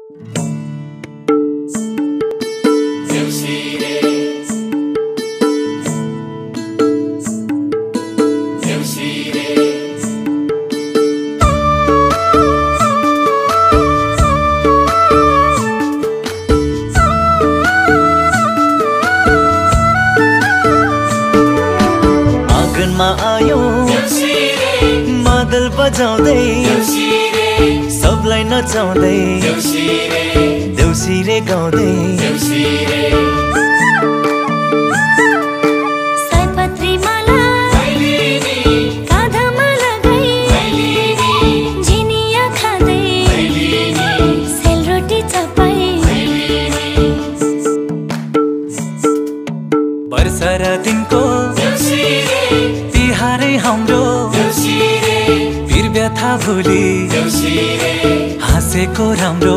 मादल बजाउँदै सबलाई नचाउँदै देउसिरे गाउँदै सयपत्री माला काँधमा लगाई झिनिया खाँदै सेलरोटी चपाई वर्षा र दिनको तिहारै हाम्रो वीर व्यथा भुली हाँसेको राम्रो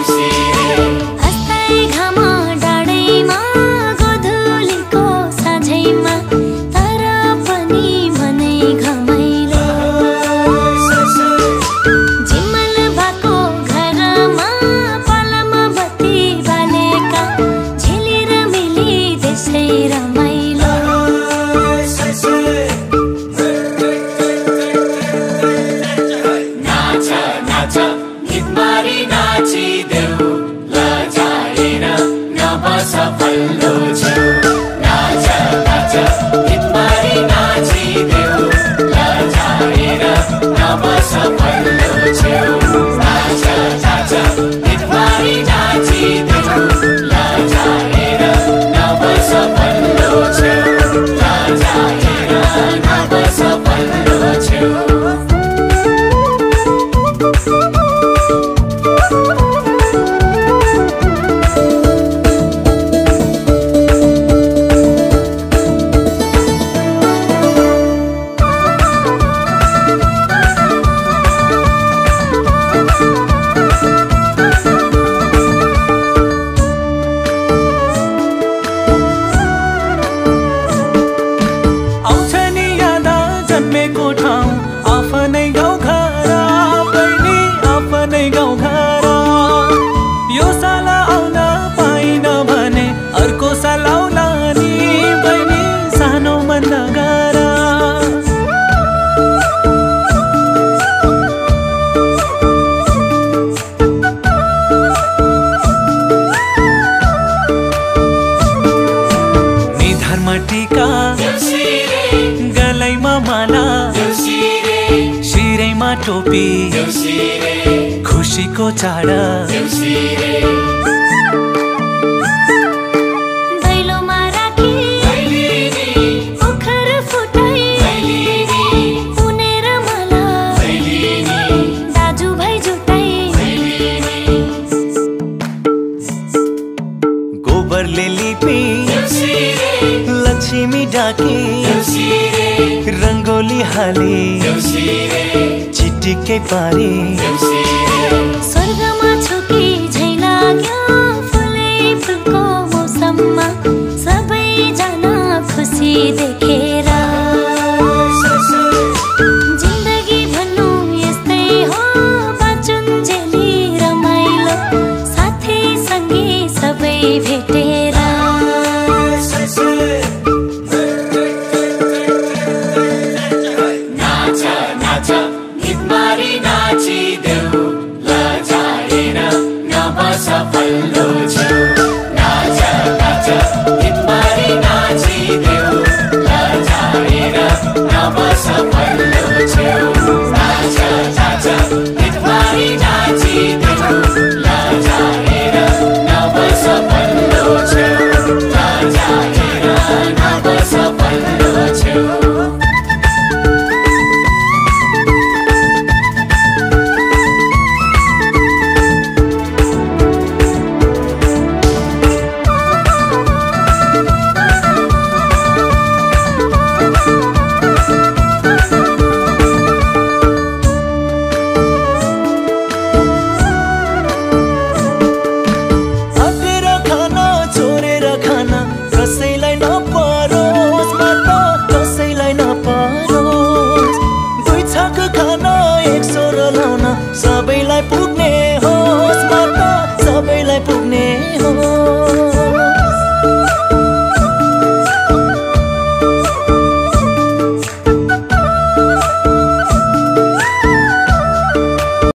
अस्ताई घाम डाँडैमा गोधुलीको साँझैमा तर पनि मनै घमाइलो झिमल भएको घरमा पलमा बत्ती बालेका झिलेर मिली त्यसै रमाइलो टीका गलैमा माला शिरैमा टोपी खुशीको चाडा दैलोमा राखी ओखर फुटाई उनेर माला दाजु भाइ जुटाई गोबरले लिपी लक्ष्मी डाकी रंगोली हाली चिटिकै पारी स्वर्गमा छुकी झै लाग्यो फुलै फुलको मौसममा सबैजना खुसी देखेर जिन्दगी भन्नु यस्तै हो बाँचुन्जेली रमाइलो साथी सँगी सबै भेटेर सबैलाई पुग्ने